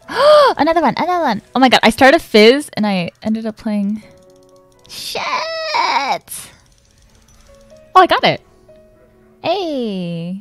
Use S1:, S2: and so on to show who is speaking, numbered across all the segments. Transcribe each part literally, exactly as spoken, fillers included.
S1: Another one, another one. Oh my god, I started Fizz and I ended up playing... Shit! Oh, I got it. Hey.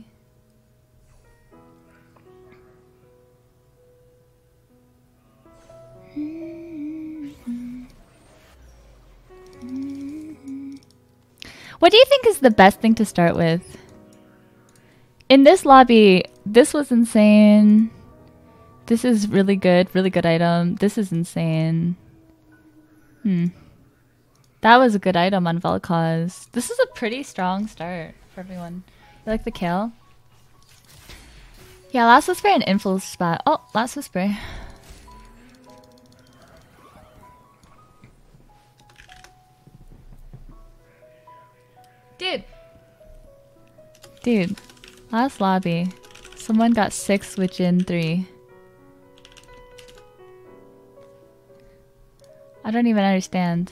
S1: What do you think is the best thing to start with? In this lobby, this was insane. This is really good, really good item. This is insane. Hmm. That was a good item on Vel'Koz. This is a pretty strong start for everyone. You like the kill? Yeah, Last Whisper and Influence spot. Oh, Last Whisper. Dude. Dude. Last lobby. Someone got six with Jhin three. I don't even understand.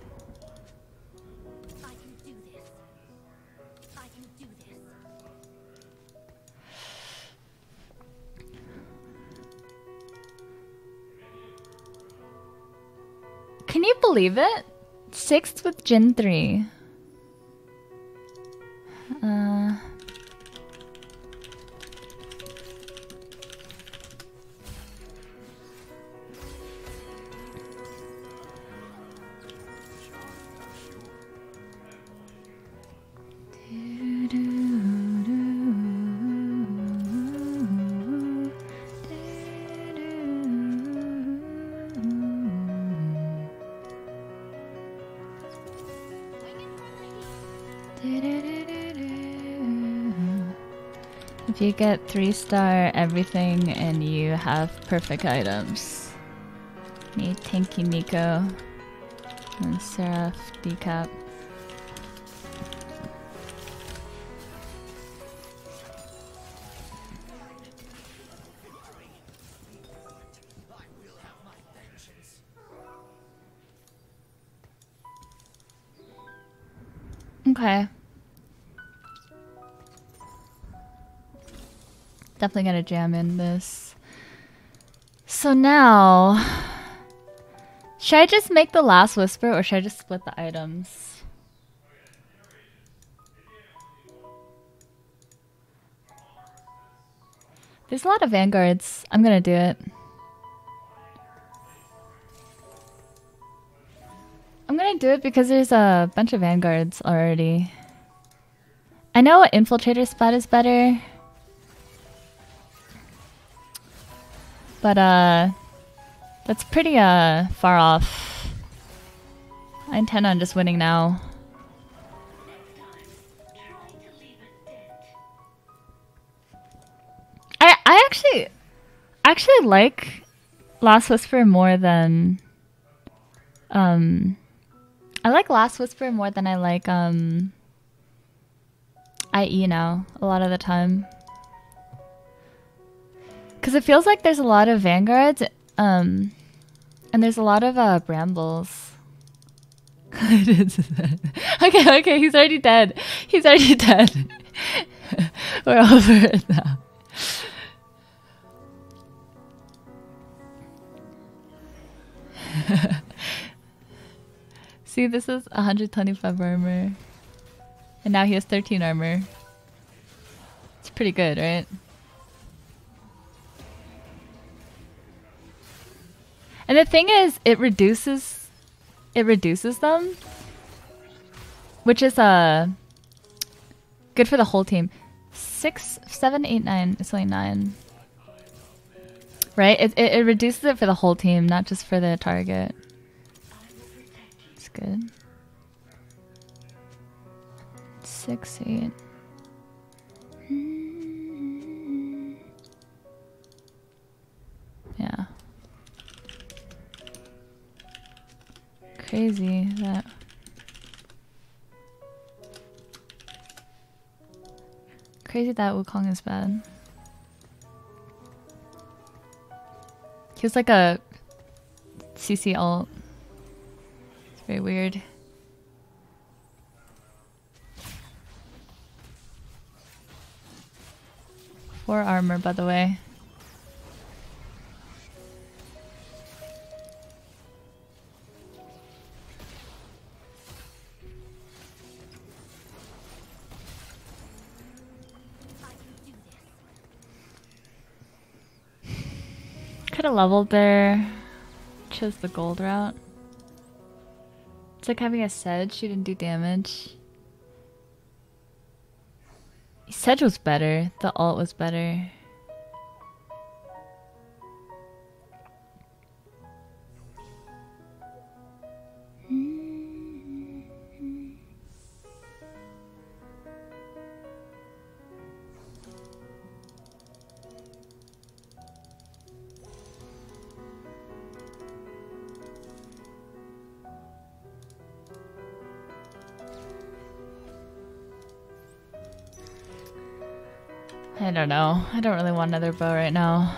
S2: I can do this. I can do this.
S1: Can you believe it? Sixth with Jhin three. Uh... If you get three star everything and you have perfect items. Me, Tanky Nico, and Seraph Decap. Okay. Definitely gonna jam in this. So now, should I just make the Last Whisper or should I just split the items? There's a lot of Vanguards. I'm gonna do it. I'm gonna do it because there's a bunch of Vanguards already. I know an Infiltrator spot is better. But, uh, that's pretty, uh, far off. I intend on just winning now. I, I actually, actually like Last Whisper more than, um, I like Last Whisper more than I like, um, I E now, a lot of the time. Because it feels like there's a lot of Vanguards, um, and there's a lot of uh, Brambles. Okay, okay, he's already dead. He's already dead. We're over it now. See, this is one hundred twenty-five armor. And now he has thirteen armor. It's pretty good, right? And the thing is, it reduces, it reduces them, which is uh good for the whole team. Six, seven, eight, nine. It's only nine, right? It it, it reduces it for the whole team, not just for the target. It's good. Six, eight. Yeah. Crazy that crazy that Wukong is bad. He was like a C C ult. It's very weird. Four armor, by the way. Could have leveled there. Chose the gold route. It's like having a Sedge. She didn't do damage. Sedge was better. The ult was better. I don't know. I don't really want another bow right now.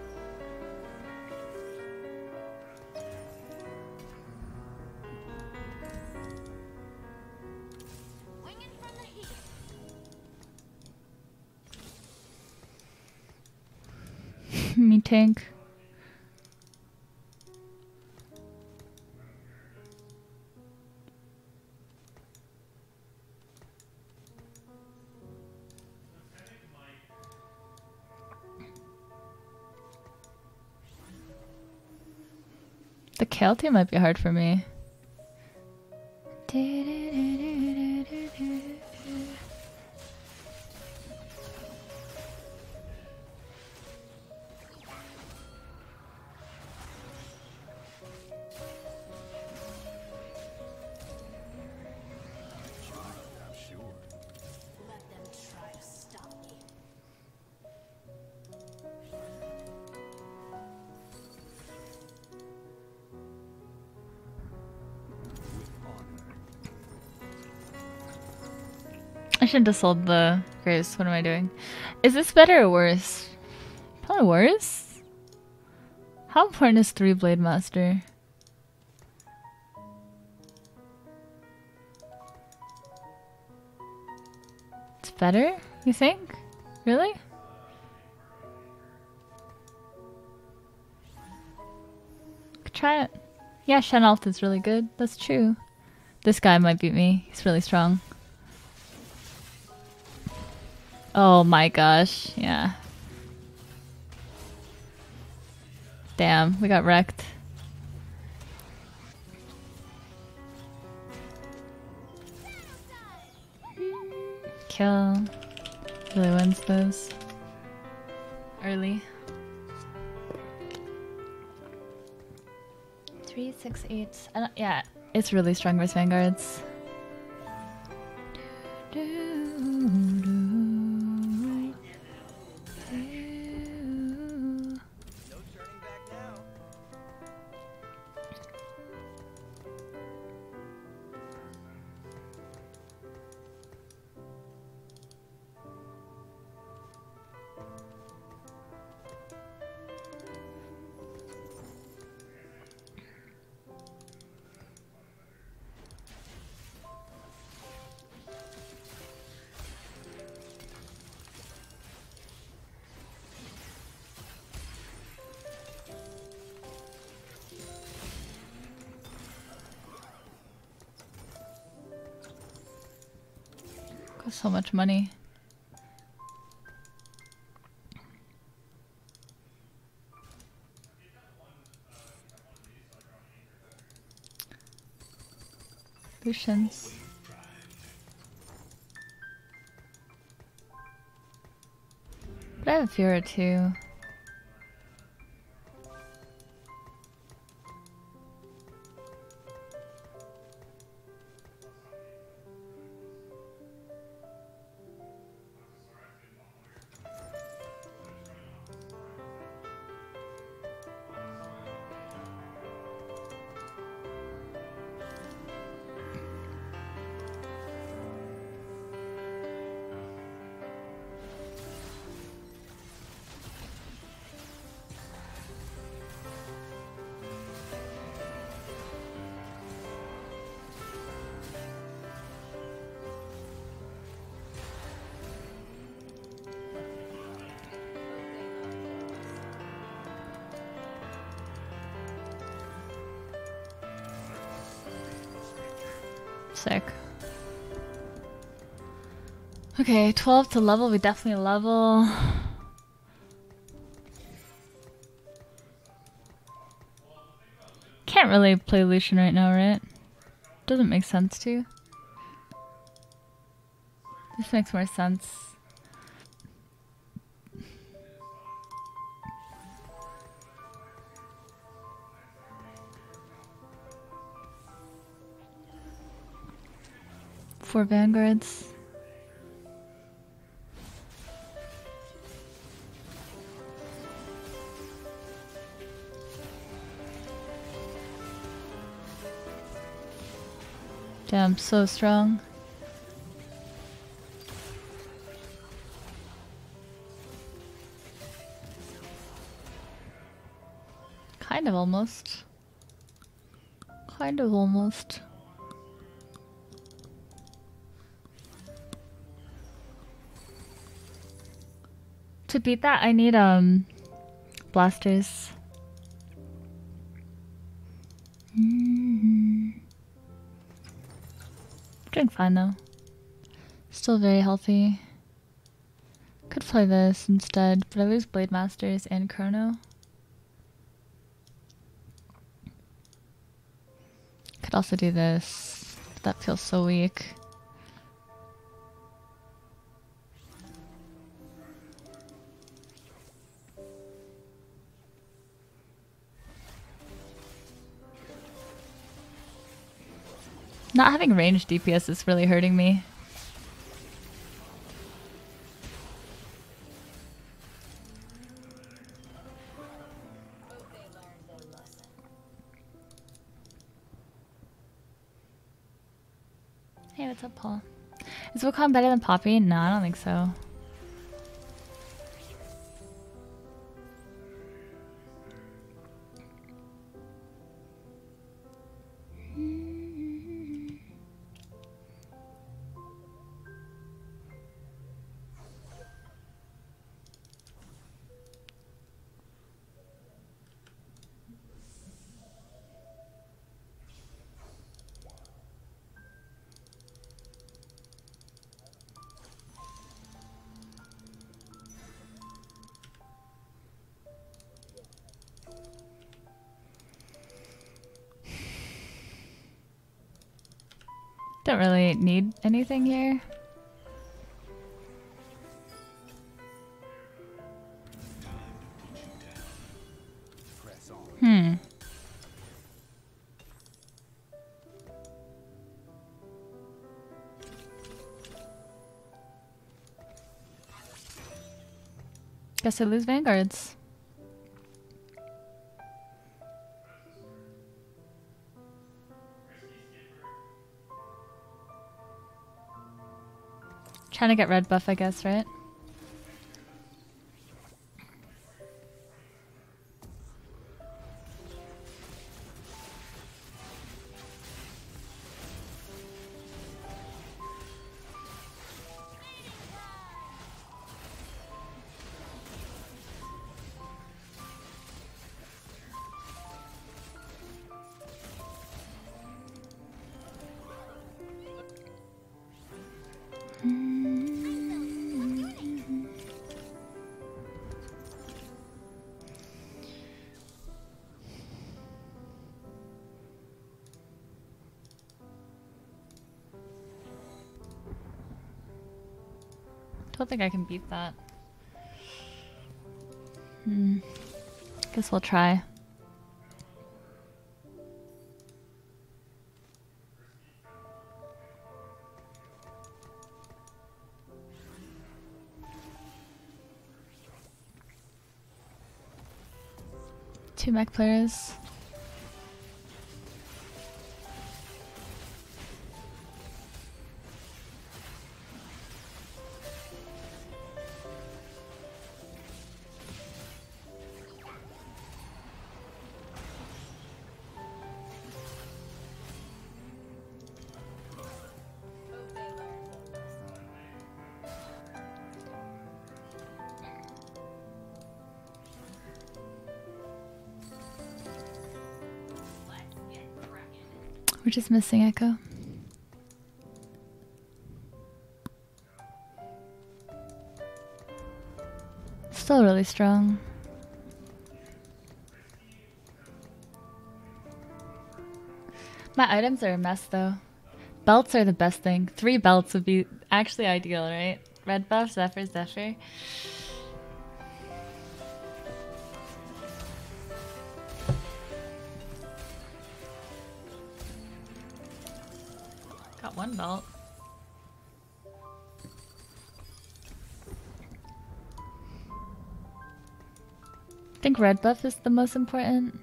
S1: Me tank. The Kayle team might be hard for me. I shouldn't have sold the Graves. What am I doing? Is this better or worse? Probably worse. How important is Three Blade Master? It's better, you think? Really? Could try it. Yeah, Shen Alt is really good. That's true. This guy might beat me. He's really strong. Oh my gosh, yeah. Damn, we got wrecked. Kill. Really wins those. Early. Three, six, eight. I don't, yeah, it's really strong versus Vanguards. Do, do, do. So much money. Lucians. But I have a Fiora too. Sick. Okay, twelve to level. We definitely level. can't really play Lucian right now, right? Doesn't make sense to. This makes more sense. Four vanguards. Damn, so strong. Kind of almost. Kind of almost. To beat that, I need um blasters. Mm-hmm. Doing fine though. Still very healthy. Could play this instead, but I lose Blade Masters and Chrono. Could also do this. That feels so weak. Not having ranged D P S is really hurting me. Hey, what's up, Paul? Is Wukong better than Poppy? No, I don't think so. Don't really need anything here. Hmm. Guess I lose vanguards. Trying to get red buff, I guess, right? Don't think I can beat that. Hmm. Guess we'll try. Two mech players. We're just missing Echo. Still really strong. My items are a mess though. Belts are the best thing. Three belts would be actually ideal, right? Red buff, Zephyr, Zephyr. Got one belt. I think red buff is the most important.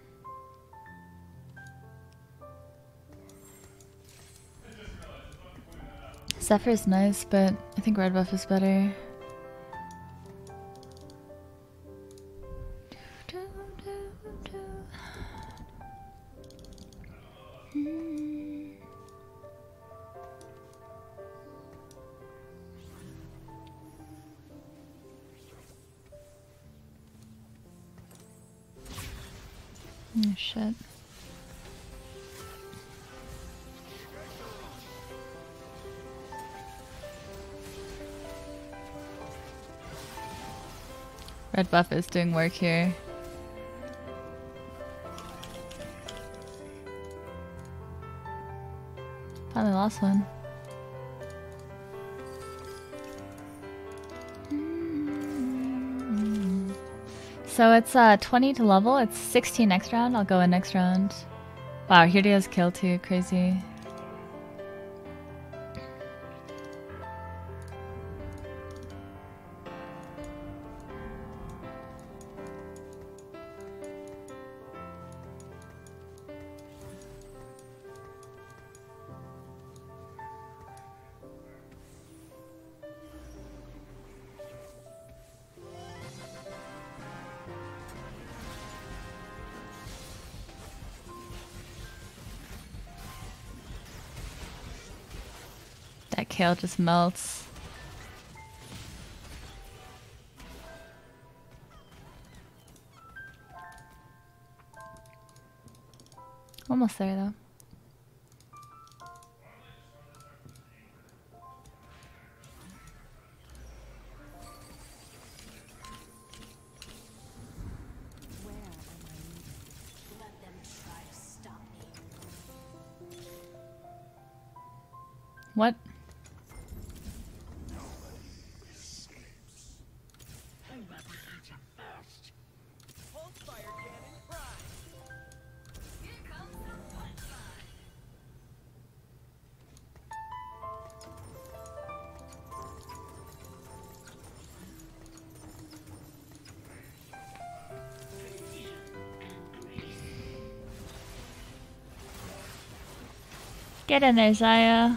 S1: Zephyr is nice, but I think red buff is better. Oh shit. Red buff is doing work here. Finally lost one. So it's uh, twenty to level. It's sixteen next round. I'll go in next round. Wow, Hirdeo's kill too. Crazy. That kale just melts. Almost there though. What? Get in there, Zaya.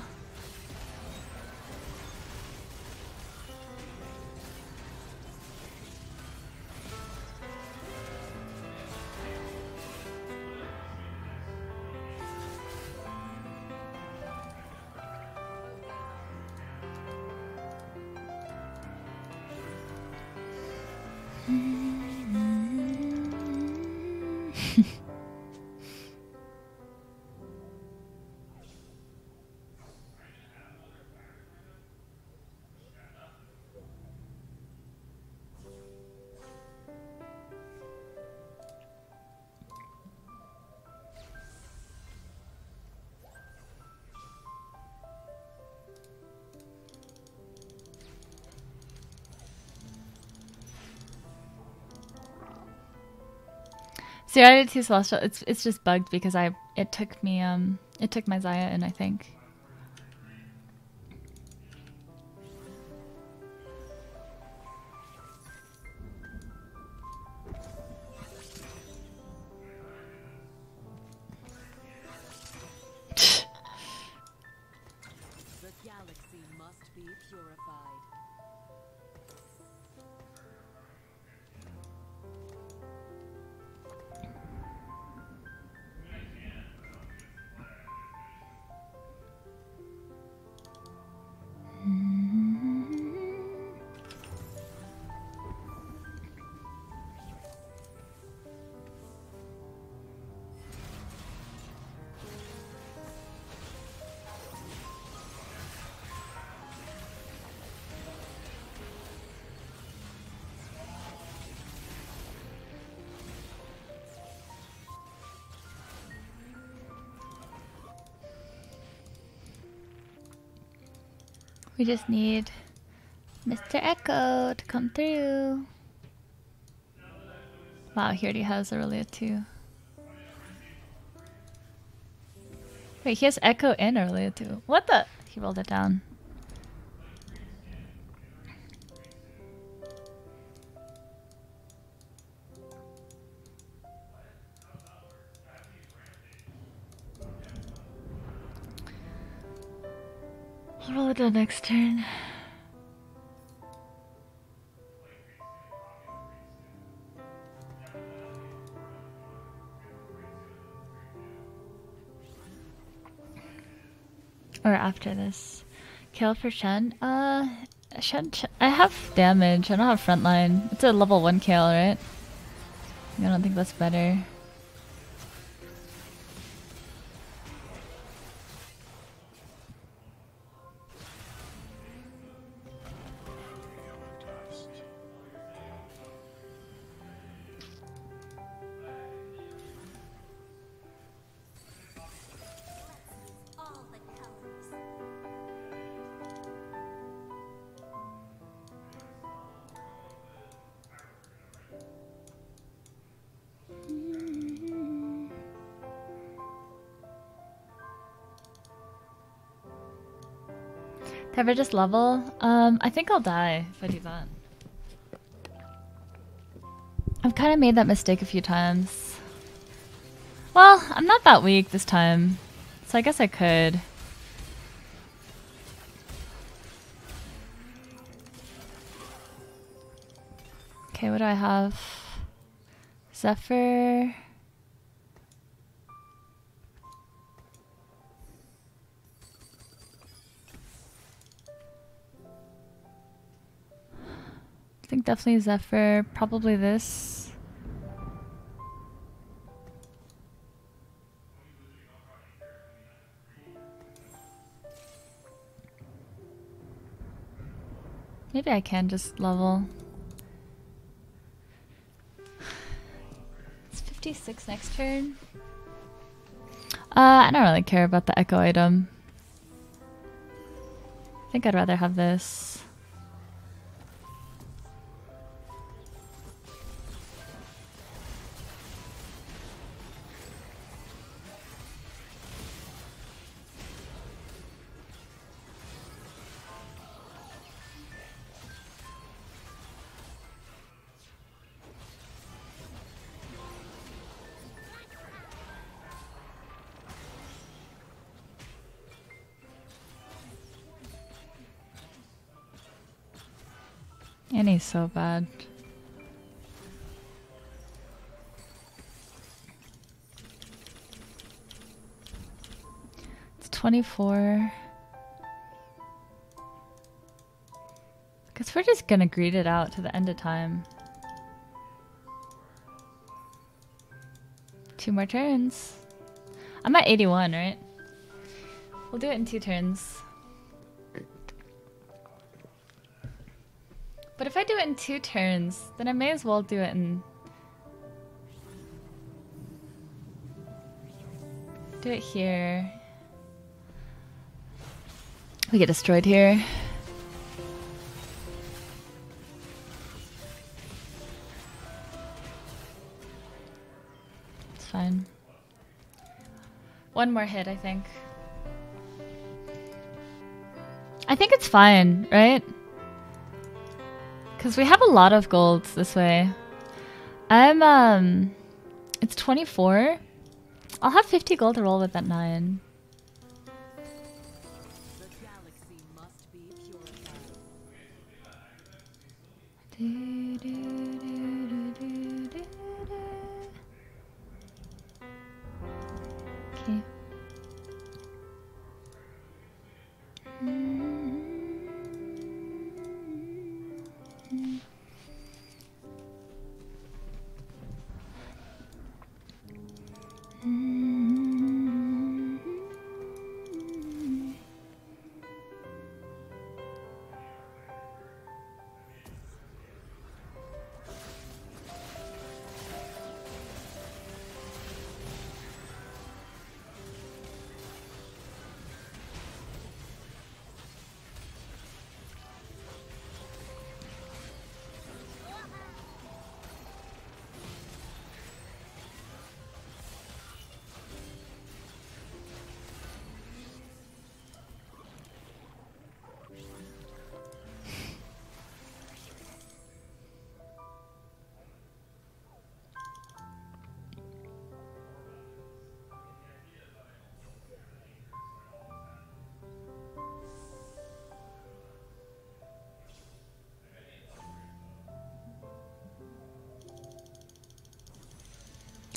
S1: So I did two celestial. It's it's just bugged because I it took me um it took my Zaya in, I think.
S3: The galaxy must be purified.
S1: We just need Mister Echo to come through. Wow, he already has Aurelia too. Wait, he has Echo and Aurelia too. What the? He rolled it down. I'll roll it down next turn. Or after this. Kill for Shen? Uh, Shen, Shen, I have damage. I don't have frontline. It's a level one kill, right? I don't think that's better.
S2: All the colors.
S1: Did I just level? Um, I think I'll die if I do that. I've kind of made that mistake a few times. Well, I'm not that weak this time, so I guess I could. Okay, what do I have? Zephyr. I think definitely Zephyr. Probably this. Maybe I can just level. It's fifty-six next turn. Uh, I don't really care about the Echo item. I think I'd rather have this. And he's so bad. It's twenty-four. Guess we're just gonna greed it out to the end of time. Two more turns. I'm at eighty-one, right? We'll do it in two turns. But if I do it in two turns, then I may as well do it in... Do it here. We get destroyed here. It's fine. One more hit, I think. I think it's fine, right? Because we have a lot of golds this way. I'm, um... It's twenty-four. I'll have fifty gold to roll with that nine.
S3: The galaxy must be purified.
S1: Do, do, do, do, do, do, do. Okay.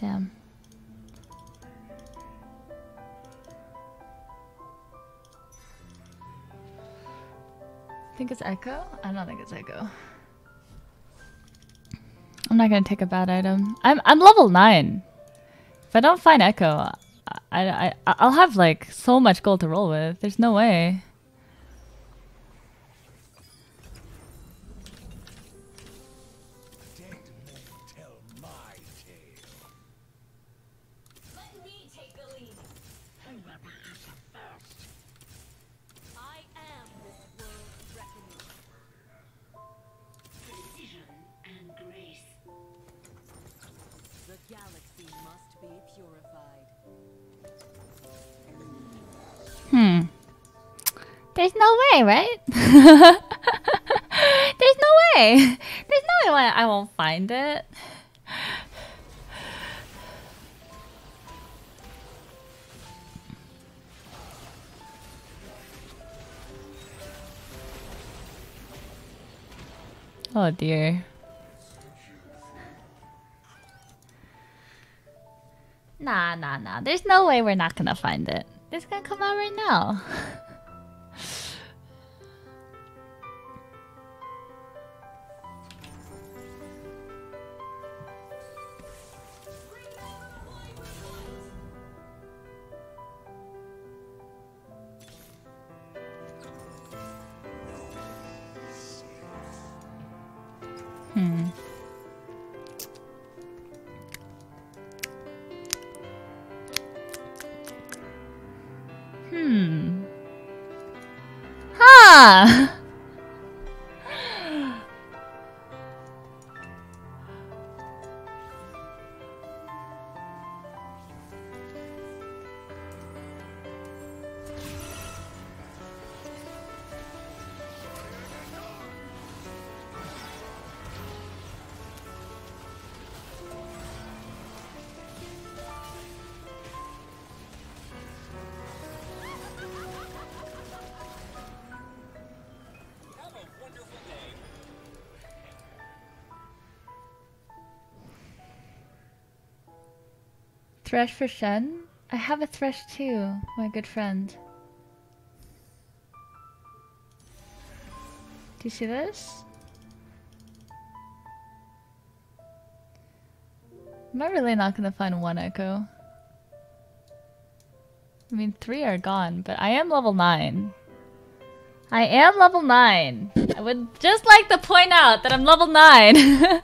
S1: Damn. Think it's Echo? I don't think it's Echo. I'm not gonna take a bad item. I'm I'm level nine. If I don't find Echo, I I I'll have like so much gold to roll with. There's no way.
S2: Let me take the lead. I am this world's reckoning.
S4: Precision and grace.
S3: The galaxy must be purified.
S1: Hmm. There's no way, right? There's no way. There's no way I won't find it. Oh dear. Nah, nah, nah. There's no way we're not gonna find it. It's gonna come out right now. Hmm. Hmm. Huh. Thresh for Shen? I have a Thresh too, my good friend. Do you see this? Am I really not gonna find one Echo? I mean, three are gone, but I am level nine. I am level nine. I would just like to point out that I'm level nine.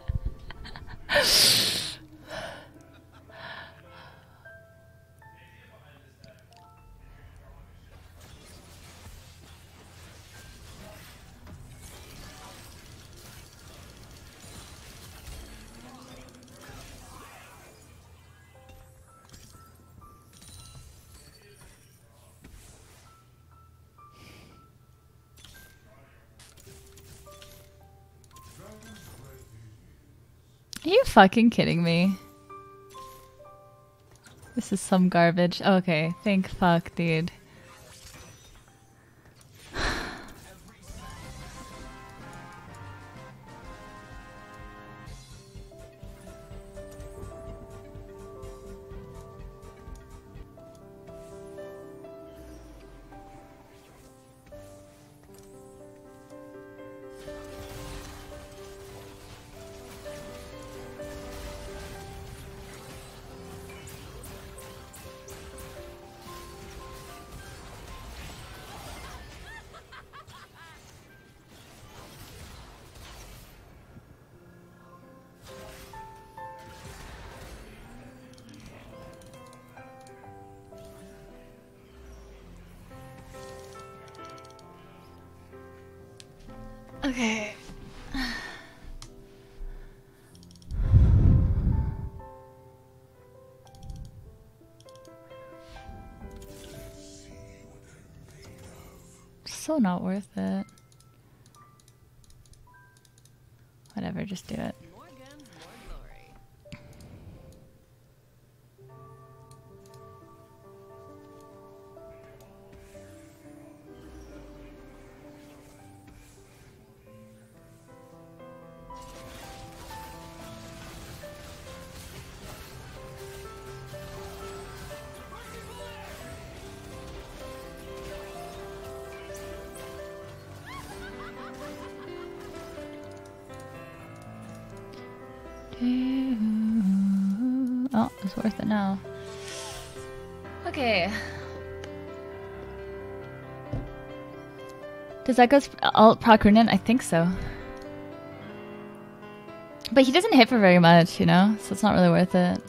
S1: Are you fucking kidding me? This is some garbage. Okay, thank fuck, dude. Okay. So not worth it. Whatever, just do it.
S3: More guns, more glory.
S1: Oh, it's worth it now. Okay. Does that go alt proc Runen? I think so. But he doesn't hit for very much, you know? So it's not really worth it.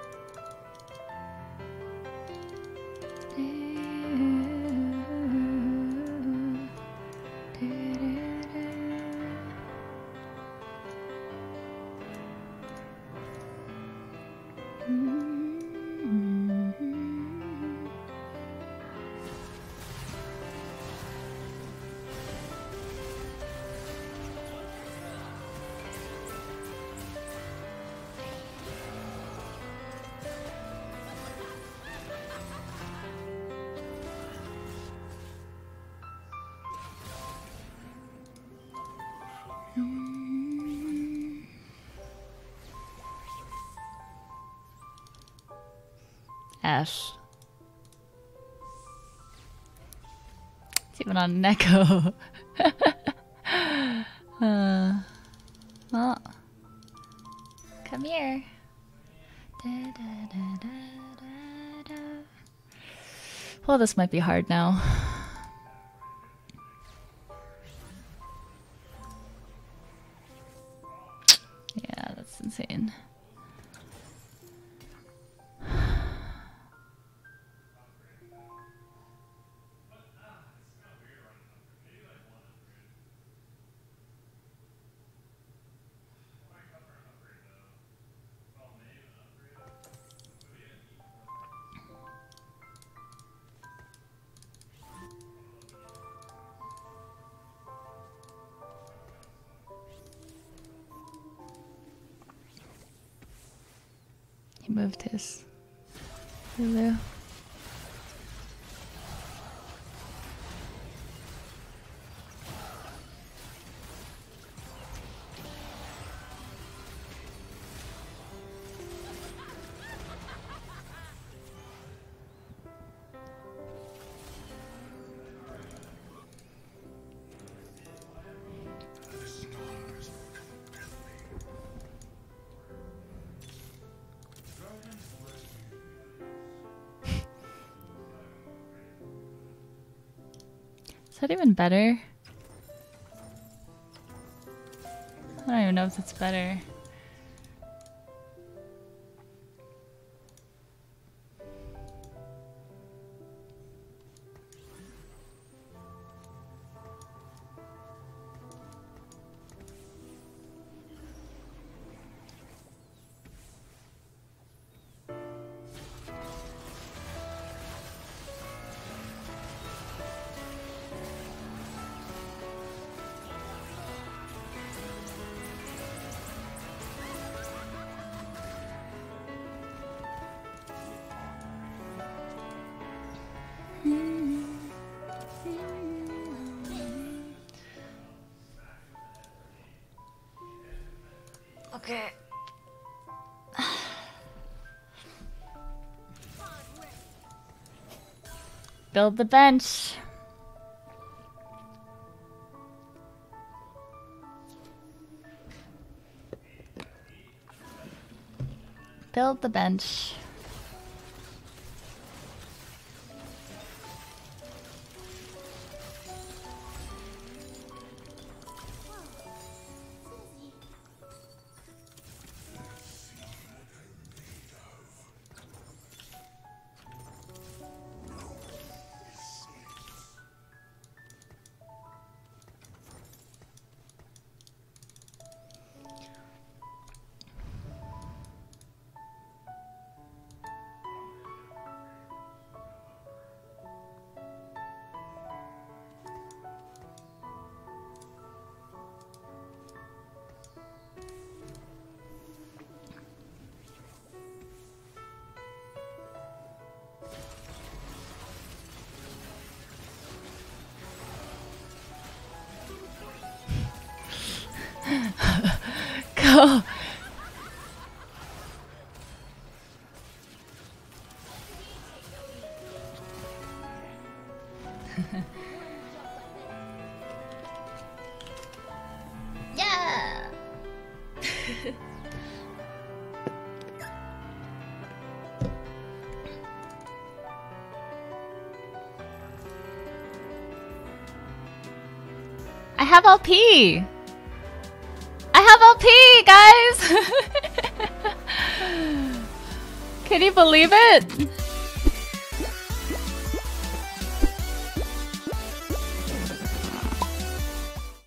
S1: Ash. It's even on Neko. uh, well, come here. Da, da, da, da, da, da. Well, this might be hard now. Yeah, that's insane. He moved his Lulu. Is that even better? I don't even know if it's better. Okay. Build the bench. Build the bench. Go. Yeah. I have L P! I have L P, guys! Can you believe it?